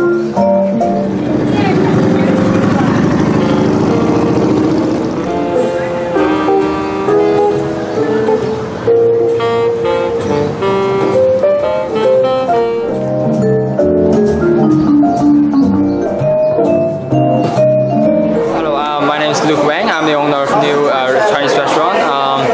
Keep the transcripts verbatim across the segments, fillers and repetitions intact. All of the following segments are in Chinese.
Luke Wang. I'm the owner of new uh, Chinese restaurant. Um,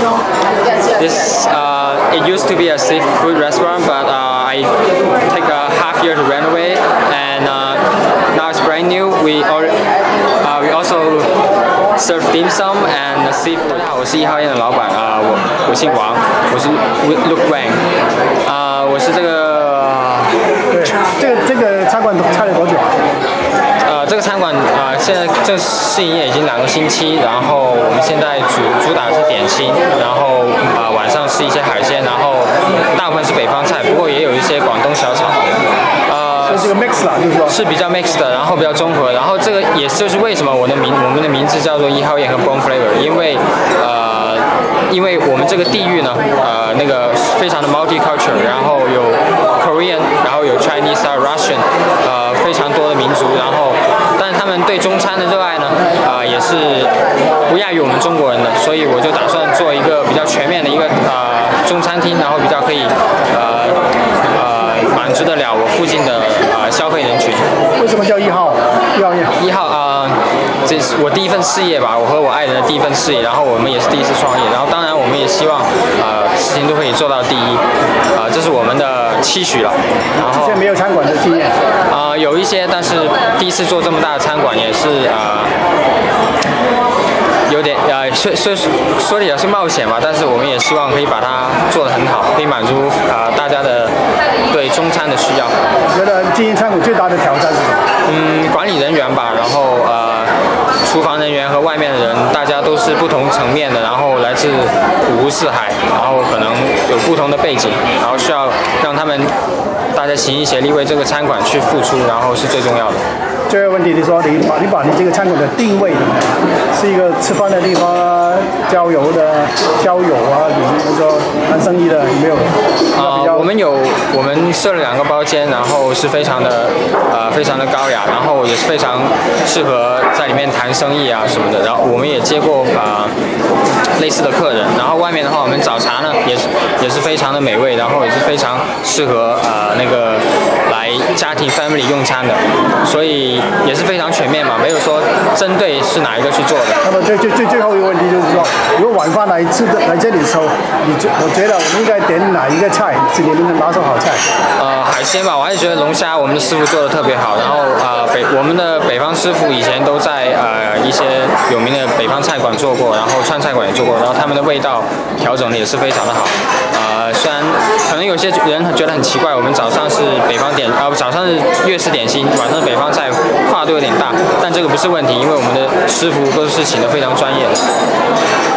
this uh, it used to be a seafood restaurant, but uh, I take a half year to renovate, and uh, now it's brand new. We al uh, we also serve dim sum and seafood. 大家好，我是一号宴的老板啊、呃，我我姓王，我是 Luke Wang。啊、呃，我是这个。 对，这个这个餐馆开了多久啊？ 呃，这个餐馆啊、呃，现在正式营业已经两个星期，然后我们现在主主打的是点心，然后啊、呃、晚上是一些海鲜，然后大部分是北方菜，不过也有一些广东小炒。呃， 这是个 mix 啦，就是说是比较 mix 的，然后比较综合，然后这个也就是为什么我的名我们的名字叫做一号宴和 Born Flavor， 因为呃因为我们这个地域呢，呃那个非常的 multicultural， 然后有 Korean， 然后有 Chinese 还有 Russian， 呃非常多的民族，然后。 但是他们对中餐的热爱呢，啊、呃、也是不亚于我们中国人的，所以我就打算做一个比较全面的一个呃中餐厅，然后比较可以呃呃满足得了我附近的呃消费人群。 为什么叫一号？一号宴？ 一号啊、呃，这是我第一份事业吧，我和我爱人的第一份事业，然后我们也是第一次创业，然后当然我们也希望呃事情都可以做到第一，啊、呃、这是我们的期许了。然后之前没有餐馆的经验？ 啊、呃、有一些，但是第一次做这么大的餐馆也是啊、呃、有点呃说说说的也是冒险吧，但是我们也希望可以把它做得很好，可以满足啊、呃、大家的对中餐的需要。 你觉得经营餐馆最大的挑战是什么？ 嗯，管理人员吧，然后呃，厨房人员和外面的人，大家都是不同层面的，然后来自五湖四海，然后可能有不同的背景，然后需要让他们大家齐心协力为这个餐馆去付出，然后是最重要的。 最后一个问题，你说你把你把你这个餐馆的定位怎么样？是一个吃饭的地方啊，郊游的郊游啊，比如说谈生意的有没有？ 啊、呃，我们有我们设了两个包间，然后是非常的呃非常的高雅，然后也是非常适合在里面谈生意啊什么的。然后我们也接过啊、呃、类似的客人，然后外面的话，我们早茶呢也是也是非常的美味，然后也是非常适合呃那个来家庭 family 用餐的，所以。也是非常全面嘛，没有说针对是哪一个去做的。 那么最最最最后一个问题就是说，如果晚饭来吃的来这里的时候，你觉我觉得我们应该点哪一个菜是你们的拿手好菜？呃， 海鲜吧，我还是觉得龙虾我们的师傅做的特别好。然后啊、呃、北我们的北方师傅以前都在呃一些有名的北方菜馆做过，然后川菜馆也做过，然后他们的味道调整的也是非常的好。呃，虽然可能有些人觉得很奇怪，我们早上是北方点，呃早上是粤式点心，晚上是北方菜。跨度有点大，但这个不是问题，因为我们的师傅都是请得非常专业的。